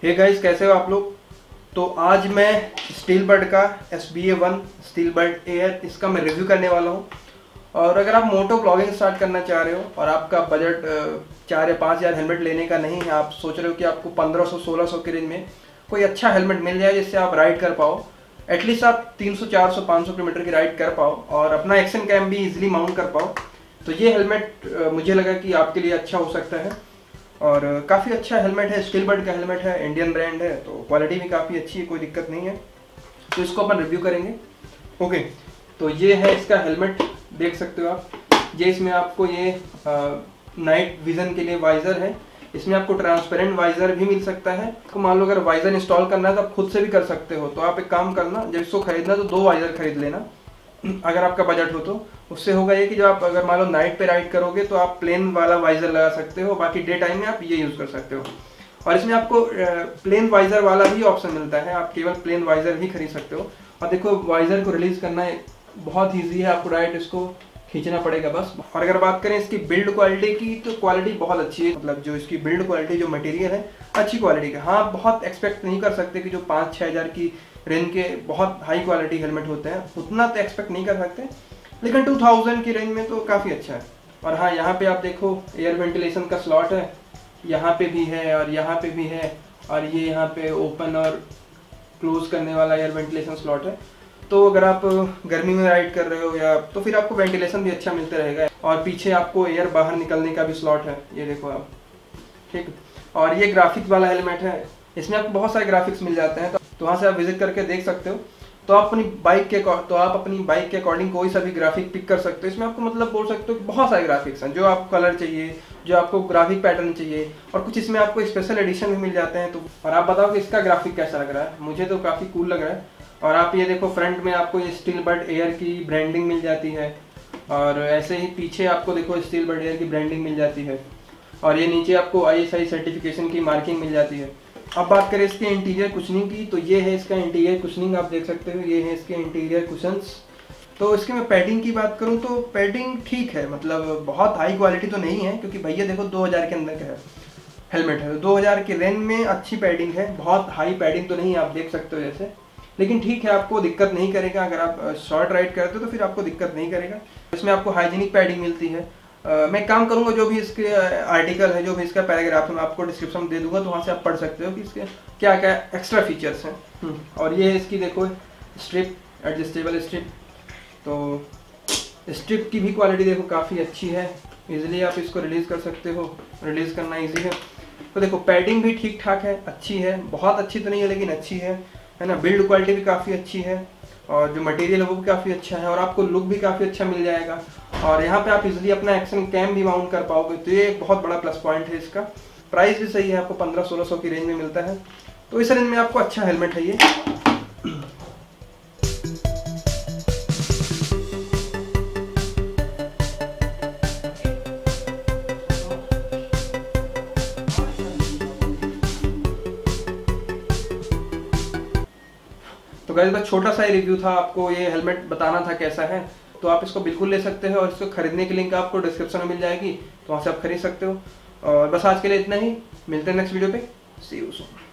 Hey guys, कैसे हो आप लोग। तो आज मैं स्टील बर्ड का SBA-1 स्टील बर्ड एयर इसका मैं रिव्यू करने वाला हूँ। और अगर आप मोटो ब्लॉगिंग स्टार्ट करना चाह रहे हो और आपका बजट 4 या 5 हज़ार हेलमेट लेने का नहीं है, आप सोच रहे हो कि आपको 1500-1600 के रेंज में कोई अच्छा हेलमेट मिल जाए जिससे आप राइड कर पाओ, एटलीस्ट आप 300, 400, 500 किलोमीटर की राइड कर पाओ और अपना एक्शन कैम भी इजीली माउंट कर पाओ, तो ये हेलमेट मुझे लगा कि आपके लिए अच्छा हो सकता है। और काफ़ी अच्छा हेलमेट है, स्टील बर्ड का हेलमेट है, इंडियन ब्रांड है, तो क्वालिटी भी काफ़ी अच्छी है, कोई दिक्कत नहीं है। तो इसको अपन रिव्यू करेंगे। ओके, तो ये है इसका हेलमेट, देख सकते हो आप। ये इसमें आपको ये नाइट विजन के लिए वाइज़र है। इसमें आपको ट्रांसपेरेंट वाइज़र भी मिल सकता है। तो मान लो अगर वाइज़र इंस्टॉल करना है तो आप खुद से भी कर सकते हो। तो आप एक काम करना, जब इसको खरीदना तो 2 वाइज़र खरीद लेना अगर आपका बजट हो तो। उससे होगा ये कि जो आप अगर मान लो नाइट पे राइड करोगे तो आप प्लेन वाला वाइज़र लगा सकते हो, बाकी डे टाइम में आप ये यूज़ कर सकते हो। और इसमें आपको प्लेन वाइज़र वाला भी ऑप्शन मिलता है, आप केवल प्लेन वाइज़र ही खरीद सकते हो। और देखो, वाइज़र को रिलीज़ करना बहुत ईजी है, आपको डायरेक्ट इसको खींचना पड़ेगा बस। और अगर बात करें इसकी बिल्ड क्वालिटी की, तो क्वालिटी बहुत अच्छी है। मतलब जो इसकी बिल्ड क्वालिटी, जो मटेरियल है, अच्छी क्वालिटी का। हाँ, बहुत एक्सपेक्ट नहीं कर सकते कि जो 5-6 हज़ार की रेंज के बहुत हाई क्वालिटी हेलमेट होते हैं, उतना तो एक्सपेक्ट नहीं कर सकते, लेकिन 2000 की रेंज में तो काफ़ी अच्छा है। और हाँ, यहाँ पे आप देखो एयर वेंटिलेशन का स्लॉट है, यहाँ पे भी है और यहाँ पे भी है। और ये यहाँ पे ओपन और क्लोज करने वाला एयर वेंटिलेशन स्लॉट है। तो अगर आप गर्मी में राइड कर रहे हो या तो फिर आपको वेंटिलेशन भी अच्छा मिलता रहेगा। और पीछे आपको एयर बाहर निकलने का भी स्लॉट है, ये देखो आप, ठीक। और ये ग्राफिक्स वाला हेलमेट है, इसमें आपको बहुत सारे ग्राफिक्स मिल जाते हैं, तो वहाँ से आप विजिट करके देख सकते हो। तो आप अपनी बाइक के अकॉर्डिंग कोई सा भी ग्राफिक पिक कर सकते हो। इसमें आपको मतलब बोल सकते हो कि बहुत सारे ग्राफिक्स हैं, जो आपको कलर चाहिए, जो आपको ग्राफिक पैटर्न चाहिए, और कुछ इसमें आपको स्पेशल एडिशन भी मिल जाते हैं। तो और आप बताओ कि इसका ग्राफिक कैसा लग रहा है। मुझे तो काफ़ी कूल लग रहा है। और आप ये देखो, फ्रंट में आपको ये स्टील बर्ड एयर की ब्रांडिंग मिल जाती है, और ऐसे ही पीछे आपको देखो स्टील बर्ड एयर की ब्रांडिंग मिल जाती है, और ये नीचे आपको ISI सर्टिफिकेशन की मार्किंग मिल जाती है। अब बात करें इसके इंटीरियर कुशनिंग की, तो ये है इसका इंटीरियर कुशनिंग, आप देख सकते हो, ये है इसके इंटीरियर कुशन्स। तो इसके मैं पैडिंग की बात करूं तो पैडिंग ठीक है, मतलब बहुत हाई क्वालिटी तो नहीं है, क्योंकि भैया देखो 2000 के अंदर का है हेलमेट है, 2000 के रेंज में अच्छी पैडिंग है, बहुत हाई पैडिंग तो नहीं है, आप देख सकते हो जैसे। लेकिन ठीक है, आपको दिक्कत नहीं करेगा। अगर आप शॉर्ट राइड करते हो तो फिर आपको दिक्कत नहीं करेगा। इसमें आपको हाइजीनिक पैडिंग मिलती है। मैं काम करूंगा, जो भी इसके आर्टिकल है, जो भी इसका पैराग्राफ है, मैं आपको डिस्क्रिप्शन में दे दूंगा, तो वहाँ से आप पढ़ सकते हो कि इसके क्या क्या एक्स्ट्रा फीचर्स हैं। और ये इसकी देखो स्ट्रिप, एडजस्टेबल स्ट्रिप। तो स्ट्रिप की भी क्वालिटी देखो काफ़ी अच्छी है, इजीली आप इसको रिलीज़ कर सकते हो, रिलीज़ करना ईजी है। तो देखो पैडिंग भी ठीक ठाक है, अच्छी है, बहुत अच्छी तो नहीं है लेकिन अच्छी है ना। बिल्ड क्वालिटी भी काफ़ी अच्छी है, और जो मटेरियल है वो भी काफ़ी अच्छा है, और आपको लुक भी काफ़ी अच्छा मिल जाएगा। और यहाँ पे आप इजीली अपना एक्शन कैम भी माउंट कर पाओगे, तो ये एक बहुत बड़ा प्लस पॉइंट है इसका। प्राइस भी सही है, आपको 1500-1600 की रेंज में मिलता है, तो इस रेंज में आपको अच्छा हेलमेट है ये। तो गाइस, बस छोटा सा ही रिव्यू था, आपको ये हेलमेट बताना था कैसा है। तो आप इसको बिल्कुल ले सकते हो, और इसको खरीदने की लिंक आपको डिस्क्रिप्शन में मिल जाएगी, तो वहाँ से आप खरीद सकते हो। और बस आज के लिए इतना ही, मिलते हैं नेक्स्ट वीडियो पे। See you soon.